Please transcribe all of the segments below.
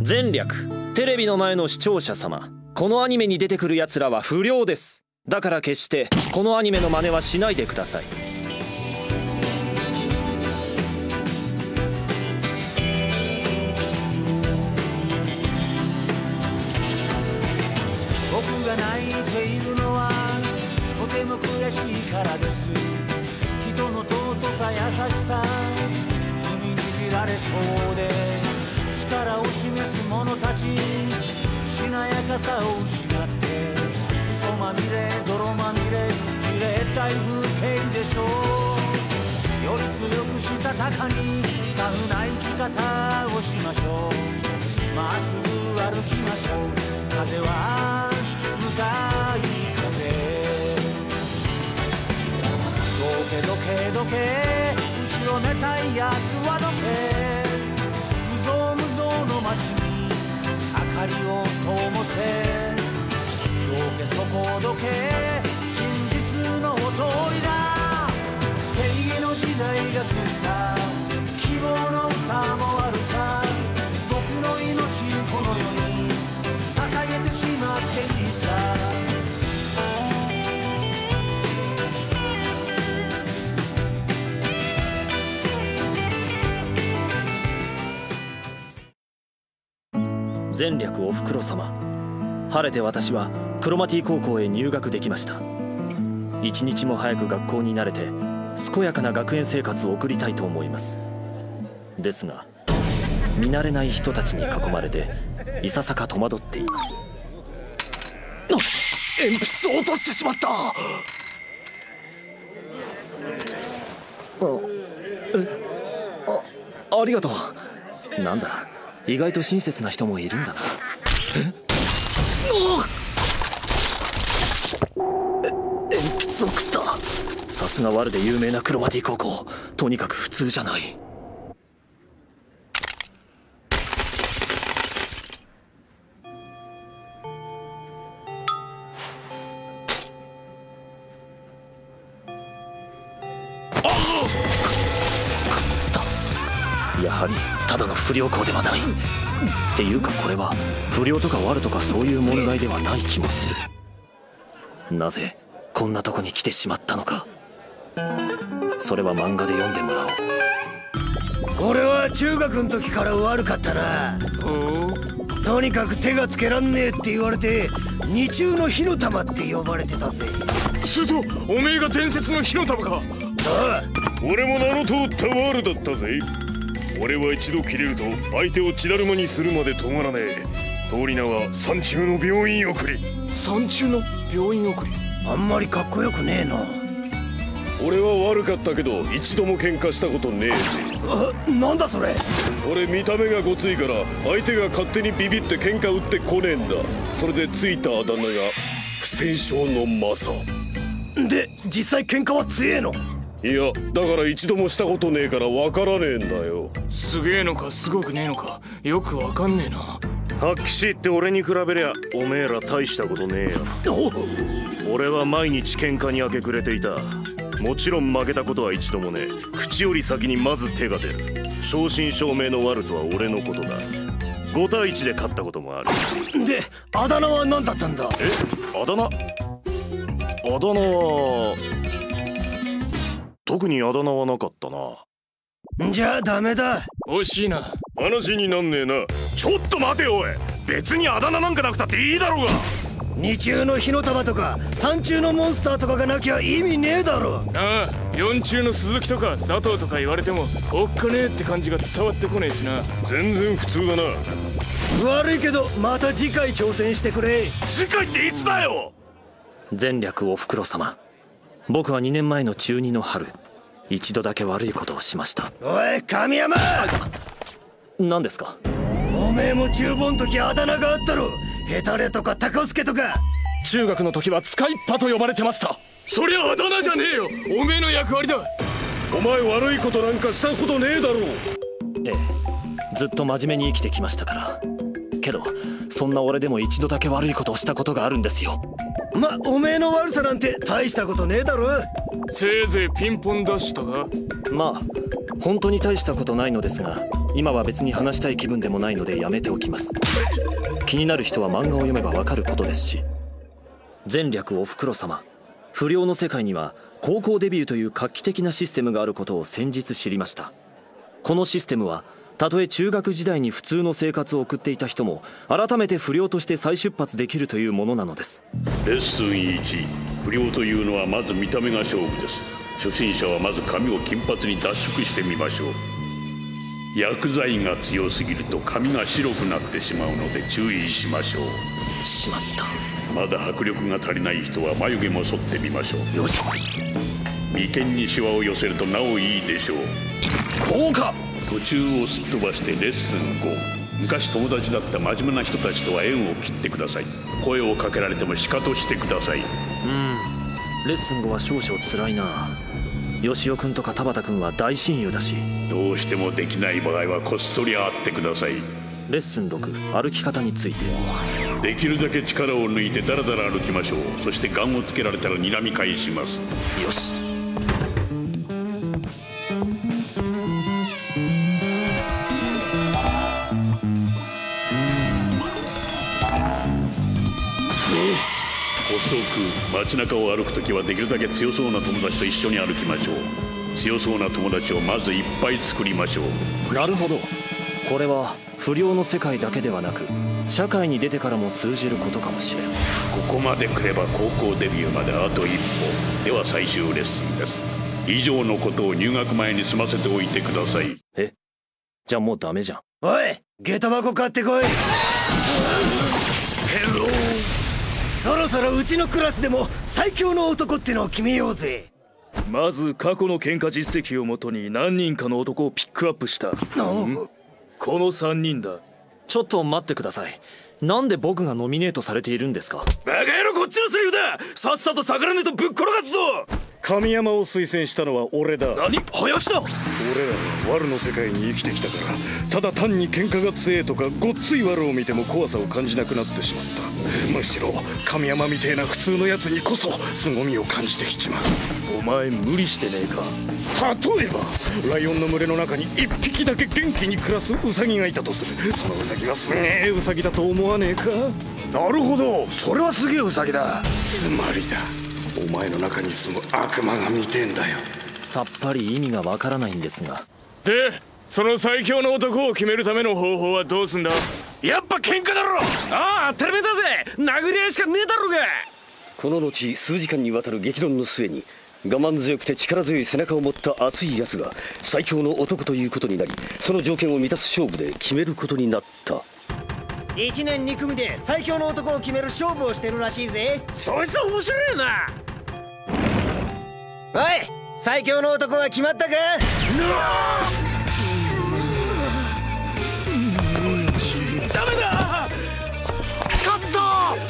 前略、テレビの前の視聴者様、このアニメに出てくる奴らは不良です。だから決してこのアニメの真似はしないでください。 僕が泣いているのはとても悔しいからです。人の尊さ優しさ踏みにじられそうで、力を示す者たちしなやかさを失って、嘘まみれ泥まみれじれったい風景でしょう。より強くしたたかにタフな生き方をしましょう。まっすぐ歩きましょう。風は向かい風、どけどけどけ後ろめたいやつはどけ、無造無造の街に明かりを灯せ、どけそこどけ真実の通りだ。正義の時代が来るさ、希望の歌もあるさ。僕の命この世に捧げてしまっていいさ。 前略おふくろ様、晴れて私はクロマティ高校へ入学できました。一日も早く学校に慣れて健やかな学園生活を送りたいと思います。ですが見慣れない人たちに囲まれていささか戸惑っています。鉛筆を落としてしまった。ありがとう。なんだ、意外と親切な人もいるんだな。鉛筆を食った。さすがワルで有名なクロマティ高校、とにかく普通じゃない。やはりただの不良校ではない。っていうかこれは不良とか悪とかそういう問題ではない気もする。なぜこんなとこに来てしまったのか、それは漫画で読んでもらおう。 俺は中学の時から悪かったな。とにかく手がつけらんねえって言われて二中の火の玉って呼ばれてたぜ。 するとおめえが伝説の火の玉か。 ああ、 俺も名の通ったワールだったぜ。俺は一度切れると相手を血だるまにするまで止まらねえ。通り名は山中の病院送り。 山中の病院送り、 あんまりかっこよくねえな。 俺は悪かったけど一度も喧嘩したことねえぜ。 なんだそれ。 俺見た目がごついから相手が勝手にビビって喧嘩売ってこねえんだ。それでついたあだ名が不戦勝のマサで、実際喧嘩は強えの？ いや、だから一度もしたことねえからわからねえんだよ。 すげえのかすごくねえのかよくわかんねえな。 発揮し言って俺に比べりゃおめえら大したことねえや。俺は毎日喧嘩に明け暮れていた。もちろん負けたことは一度もねえ。口より先にまず手が出る。正真正銘のワルとは俺のことだ。5対1で勝ったこともある。 で、あだ名は何だったんだ？ あだ名は特にあだ名はなかったな。 じゃあダメだ。 惜しいな。 話になんねえな。ちょっと待てよおい。別にあだ名なんかなくたっていいだろうが。 二中の火の玉とか三中のモンスターとかがなきゃ意味ねえだろ。 ああ、四中の鈴木とか佐藤とか言われてもおっかねえって感じが伝わってこねえしな。 全然普通だな。 悪いけどまた次回挑戦してくれ。 次回っていつだよ。 前略おふくろ様、僕は2年前の中2の春、一度だけ悪いことをしました。 おい神山、 何ですか？ おめえも中盆の時あだ名があったろ。ヘタレとかタコスケとか。 中学の時は使いっぱと呼ばれてました。そりゃあだ名じゃねえよ、おめえの役割だ。 お前悪いことなんかしたことねえだろう。 ええ、ずっと真面目に生きてきましたから。けどそんな俺でも一度だけ悪いことをしたことがあるんですよ。 おめえの悪さなんて大したことねえだろ。 せいぜいピンポンダッシュとか。 まあ本当に大したことないのですが、 今は別に話したい気分でもないのでやめておきます。気になる人は漫画を読めばわかることですし。前略おふくろ様、不良の世界には高校デビューという画期的なシステムがあることを先日知りました。このシステムはたとえ中学時代に普通の生活を送っていた人も改めて不良として再出発できるというものなのです。 レッスン1、不良というのはまず見た目が勝負です。初心者はまず髪を金髪に脱色してみましょう。薬剤が強すぎると髪が白くなってしまうので注意しましょう。 しまった。 まだ迫力が足りない人は眉毛も剃ってみましょう。 よし。 眉間にシワを寄せるとなおいいでしょう。 こうか。 途中をすっ飛ばしてレッスン5、昔友達だった真面目な人たちとは縁を切ってください。声をかけられてもシカトしてください。 レッスン5は少々辛いな。吉尾君とか田畑君は大親友だし。 どうしてもできない場合はこっそり会ってください。 レッスン6、歩き方について。 できるだけ力を抜いてダラダラ歩きましょう。そしてガンをつけられたら睨み返します。 よし。 遅く街中を歩くときはできるだけ強そうな友達と一緒に歩きましょう。強そうな友達をまずいっぱい作りましょう。 なるほど。これは不良の世界だけではなく社会に出てからも通じることかもしれん。 ここまで来れば高校デビューまであと一歩。では最終レッスンです。以上のことを入学前に済ませておいてください。 え、じゃあもうダメじゃん。 おい、下駄箱買ってこい。そろそろうちのクラスでも最強の男ってのを決めようぜ。 まず過去の喧嘩実績をもとに何人かの男をピックアップした。この3人だ。 ちょっと待ってください。なんで僕がノミネートされているんですか。 バカ野郎、こっちのセリフだ。さっさと逆らねえとぶっ転がすぞ。 神山を推薦したのは俺だ。 何、林だ。 俺らはワルの世界に生きてきたから、ただ単に喧嘩が強えとかごっついワルを見ても怖さを感じなくなってしまった。むしろ神山みてえな普通のやつにこそ凄みを感じてきちまう。 お前無理してねえか。 例えばライオンの群れの中に1匹だけ元気に暮らすウサギがいたとする。そのウサギはすげえウサギだと思わねえか。 なるほど、それはすげえウサギだ。 つまりだ、お前の中に住む悪魔が見てんだよ。 さっぱり意味がわからないんですが。 で、その最強の男を決めるための方法はどうすんだ。やっぱ喧嘩だろ。ああ、当たり前だぜ。殴り合いしかねえだろうが。 この後数時間にわたる激論の末に、我慢強くて力強い背中を持った熱い奴が最強の男ということになり、その条件を満たす勝負で決めることになった。 1年2組で最強の男を決める勝負をしてるらしいぜ。 そいつ面白いな。 おい、最強の男は決まったか。 ダメだ。カット。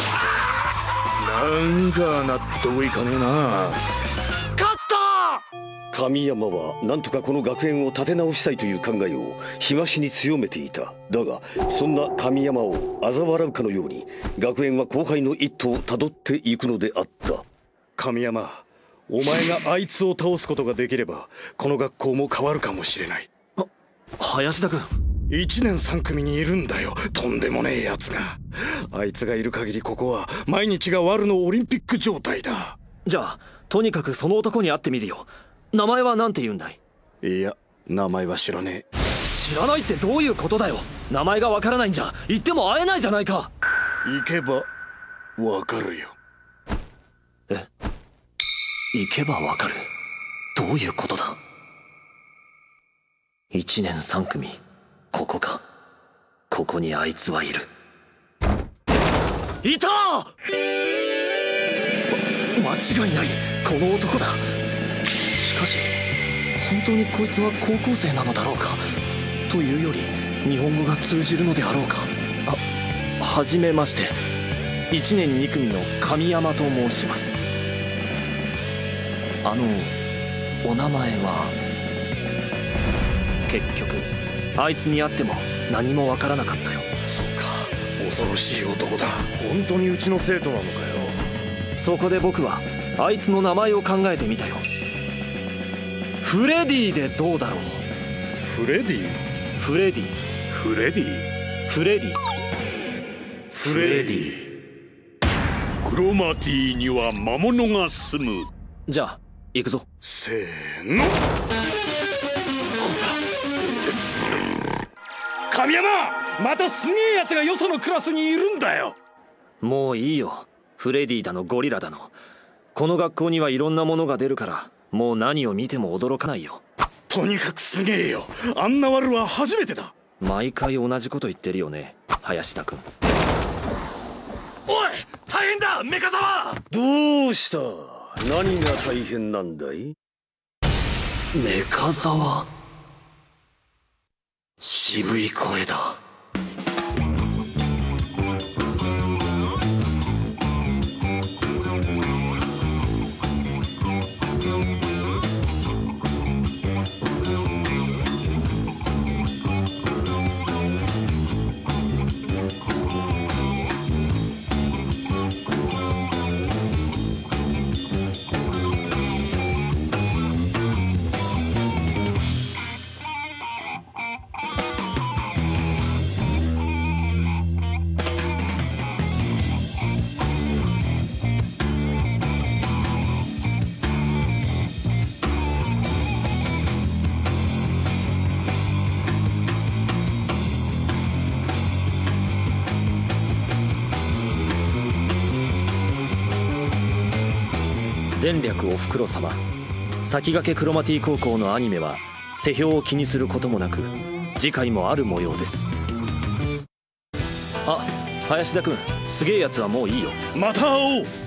なんか納得いかねえな。カット。 神山はなんとかこの学園を立て直したいという考えを日増しに強めていた。だがそんな神山を嘲笑うかのように学園は後輩の一途をたどっていくのであった。 神山、お前があいつを倒すことができればこの学校も変わるかもしれない。 林田君、 1年3組にいるんだよ、とんでもねえやつが。あいつがいる限りここは毎日がワルのオリンピック状態だ。 じゃあとにかくその男に会ってみるよ。名前は何て言うんだい。 いや、名前は知らねえ。 知らないってどういうことだよ。名前がわからないんじゃ言っても会えないじゃないか。 行けばわかるよ。 え、行けばわかる。どういうことだ。1年3組、ここか。ここにあいつはいる。いた！間違いない、この男だ。しかし本当にこいつは高校生なのだろうか。というより日本語が通じるのであろうか。はじめまして、1年2組の神山と申します。お名前は。結局あいつに会っても何もわからなかったよ。 そうか、恐ろしい男だ。 本当にうちの生徒なのかよ。 そこで僕はあいつの名前を考えてみたよ。フレディでどうだろう。 フレディ？ フレディ。 フレディ？ フレディ。 フレディ。 クロマティには魔物が住む。 じゃあ行くぞ。 せーの。 神山、またすげえやつがよそのクラスにいるんだよ。 もういいよ。フレディだのゴリラだの。この学校にはいろんなものが出るからもう何を見ても驚かないよ。 とにかくすげえよ。あんなワルは初めてだ。 毎回同じこと言ってるよね、林田君。 おい、大変だメカザワ。 どうした？何が大変なんだい？ メカザワ。渋い声だ。前略おふくろ様。先駆けクロマティ高校のアニメは世評を気にすることもなく次回もある模様です。あ、林田君、すげえやつはもういいよ。 また会おう。